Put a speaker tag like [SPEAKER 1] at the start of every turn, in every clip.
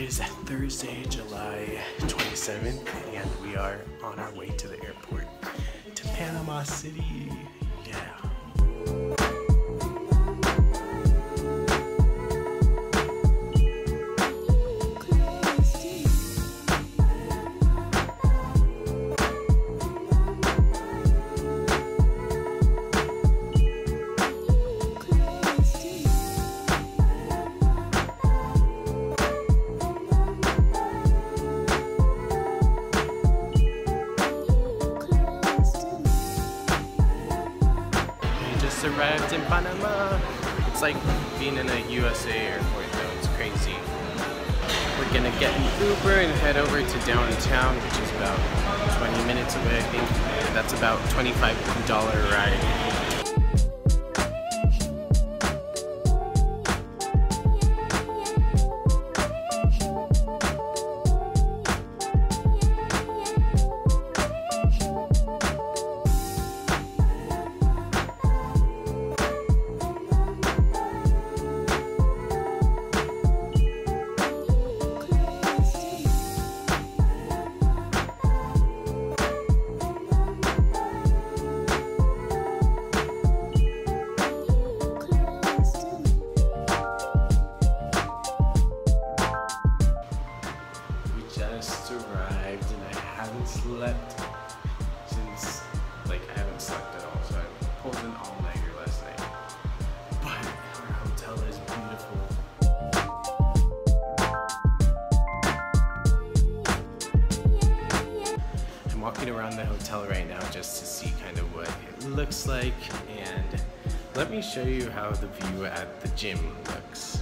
[SPEAKER 1] is Thursday, July 27th, and we are on our way to the airport to Panama City. Yeah. Arrived in Panama. It's like being in a USA airport though, it's crazy. We're gonna get an Uber and head over to downtown, which is about 20 minutes away I think. And that's about $25 ride. Just arrived and I haven't slept since, I haven't slept at all, so I pulled an all-nighter last night. But our hotel is beautiful. I'm walking around the hotel right now just to see kind of what it looks like, and let me show you how the view at the gym looks.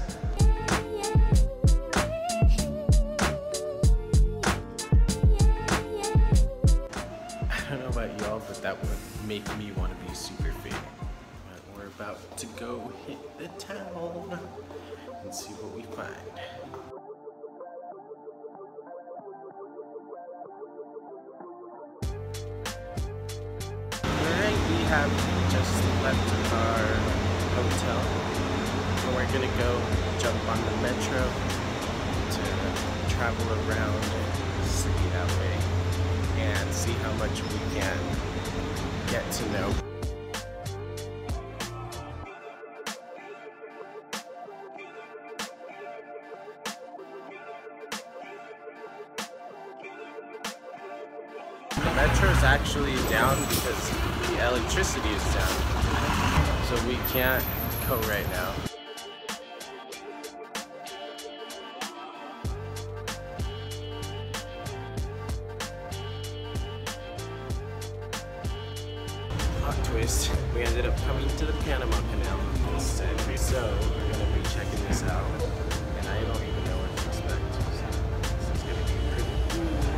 [SPEAKER 1] I don't know about y'all, but that would make me want to be super fit. But we're about to go hit the town and see what we find. Alright, we have just left our hotel and we're gonna go jump on the metro to travel around the city that way and see how much we can get to know. The metro is actually down because the electricity is down, so we can't go right now. Twist, we ended up coming to the Panama Canal instead. So we're gonna be checking this out, and I don't even know what to expect. So this is gonna be pretty cool.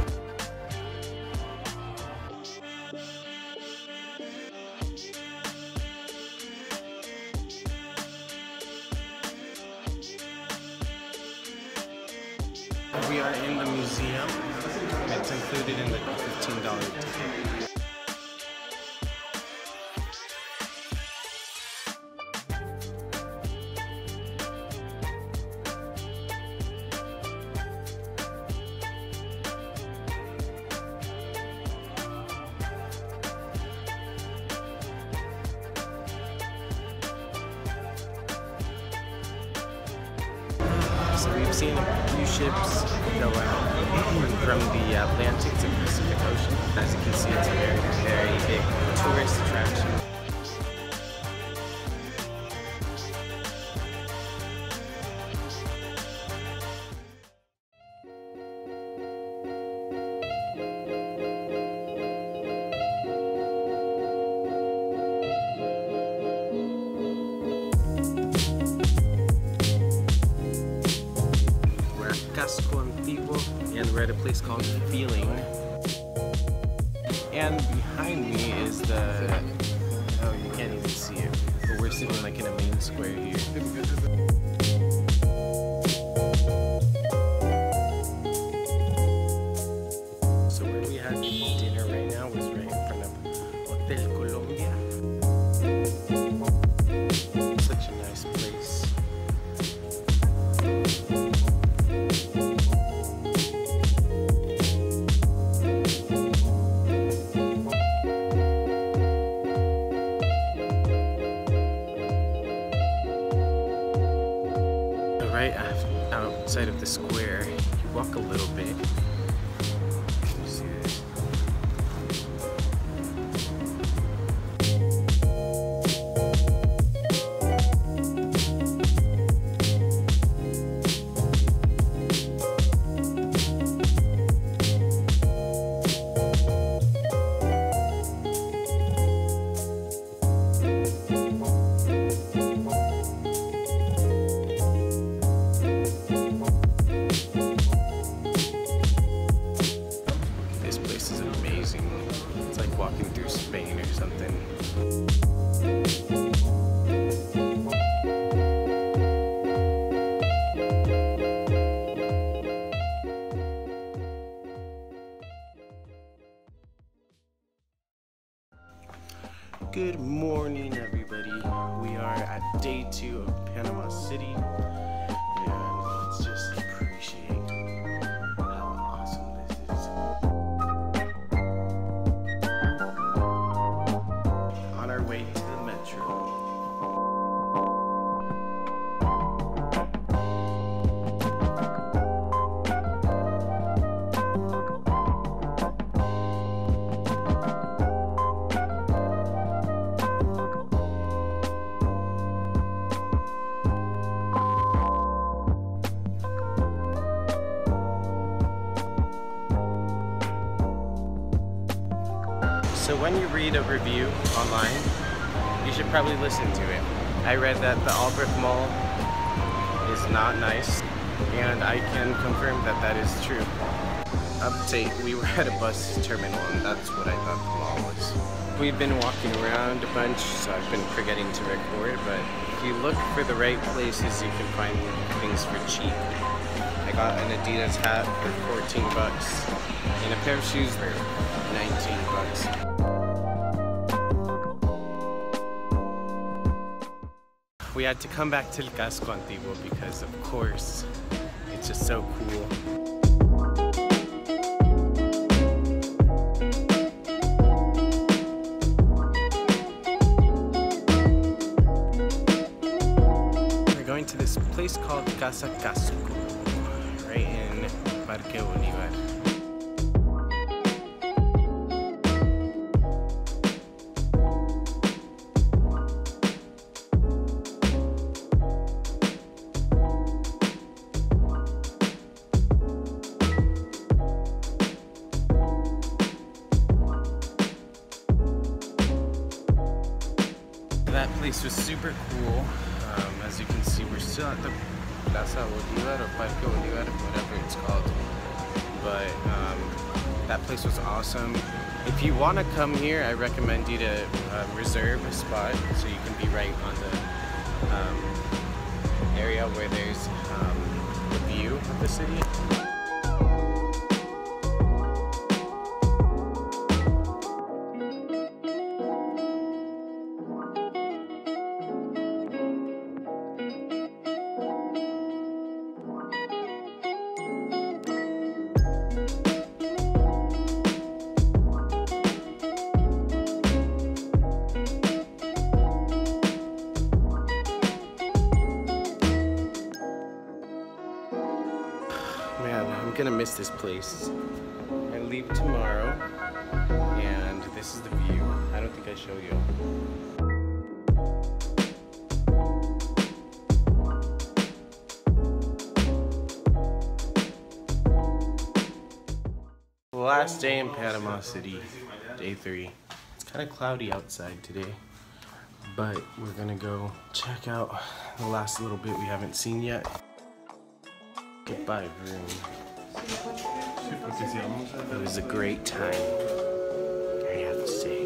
[SPEAKER 1] We are in the museum. It's included in the $15 ticket. So we've seen a few ships go out from the Atlantic to the Pacific Ocean. As you can see, it's a very, very big tourist attraction. And we're at a place called Feeling. And behind me is the, oh, you can't even see it, but we're sitting in a main square here. So where we had dinner right now was right in front of Hotel Colombia. Such a nice place. Bay. Can you see this? It's like walking through Spain or something. Good morning, everybody. We are at day 2 of Panama City, and let's just appreciate how awesome this is. On our way to the metro. So when you read a review online, you should probably listen to it. I read that the Albrecht Mall is not nice, and I can confirm that that is true. Update, we were at a bus terminal, and that's what I thought the mall was. We've been walking around a bunch, so I've been forgetting to record, but if you look for the right places, you can find things for cheap. I got an Adidas hat for 14 bucks, and a pair of shoes for 19 bucks. We had to come back to El Casco Antiguo because, of course, it's just so cool. We're going to this place called Casa Casco, right in Parque Bolívar. That place was super cool. As you can see, we're still at the Plaza Bolívar or Parque Bolívar, whatever it's called. But that place was awesome. If you want to come here, I recommend you to reserve a spot so you can be right on the area where there's the view of the city. Man, I'm gonna miss this place. I leave tomorrow, and this is the view. I don't think I showed you. Last day in Panama City, day 3. It's kind of cloudy outside today, but we're gonna go check out the last little bit we haven't seen yet. Goodbye, room. It was a great time, I have to say.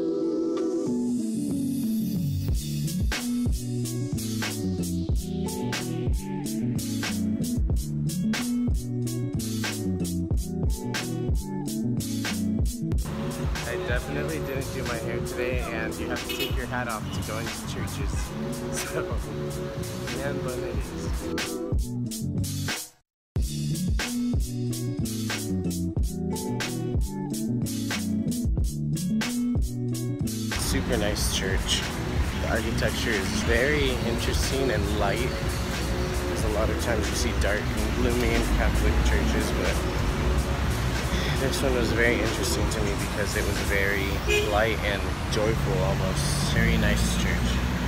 [SPEAKER 1] I definitely didn't do my hair today, and you have to take your hat off to go into churches. So, man, but it is. Super nice church. The architecture is very interesting and light. There's a lot of times you see dark and gloomy in Catholic churches, but this one was very interesting to me because it was very light and joyful almost. Very nice church.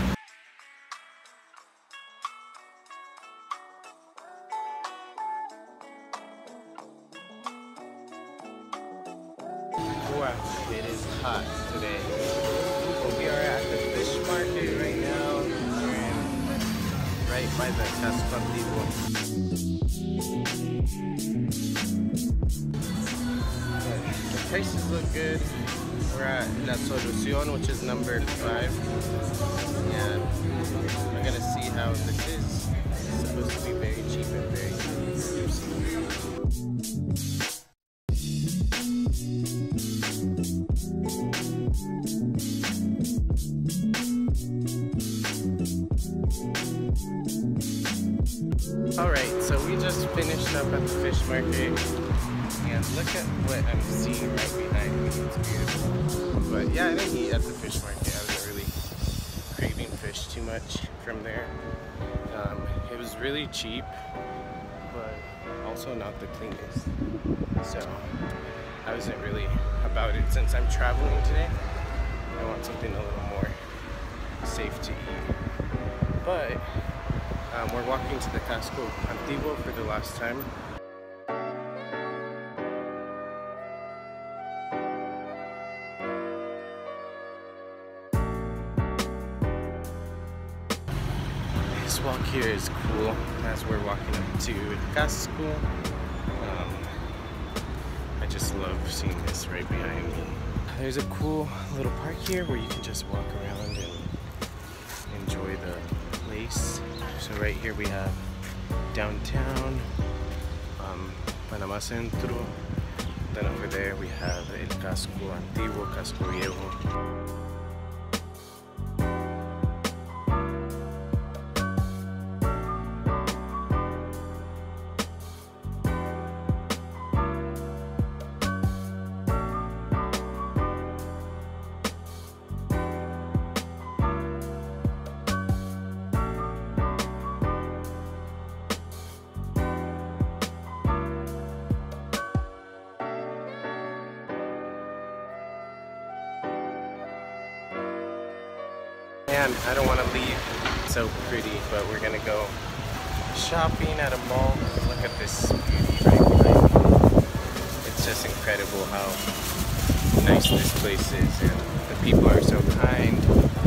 [SPEAKER 1] Wow, it is hot today. But we are at the fish market right now. We're right by the casco antiguo. The prices look good. We're at La Solución, which is number 5. And we're gonna see how this is. It's supposed to be very cheap and very juicy. Alright, so we just finished up at the fish market, and look at what I'm seeing right behind me. It's beautiful. But yeah, I didn't eat at the fish market. I wasn't really craving fish too much from there. It was really cheap, but also not the cleanest. So I wasn't really about it. Since I'm traveling today, I want something a little more safe to eat. But we're walking to the Casco Antiguo for the last time. This walk here is cool as we're walking up to the Casco. I just love seeing this right behind me. There's a cool little park here where you can just walk around and enjoy the place. So right here we have downtown, Panama City. Then over there we have El Casco Antiguo, Casco Viejo. And I don't want to leave. It's so pretty, but we're gonna go shopping at a mall. Look at this beauty right behind me. It's just incredible how nice this place is, and the people are so kind.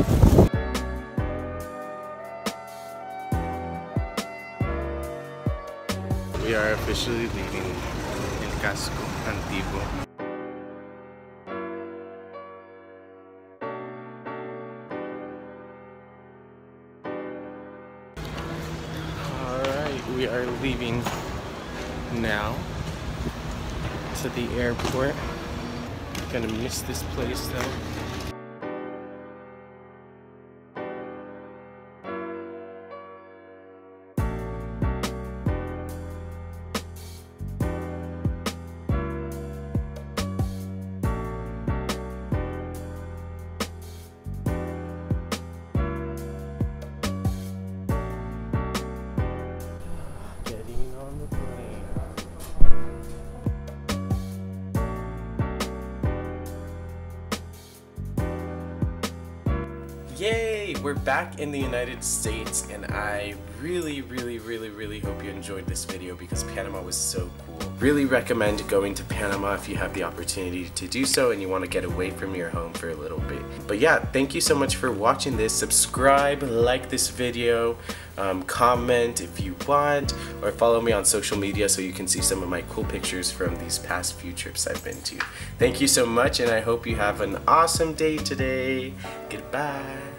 [SPEAKER 1] We are officially leaving El Casco Antiguo. We are leaving now to the airport. Gonna miss this place though. Yay! We're back in the United States, and I really hope you enjoyed this video because Panama was so cool. Really recommend going to Panama if you have the opportunity to do so and you want to get away from your home for a little bit. But yeah, thank you so much for watching this. Subscribe, like this video, comment if you want, or follow me on social media so you can see some of my cool pictures from these past few trips I've been to. Thank you so much, and I hope you have an awesome day today. Goodbye.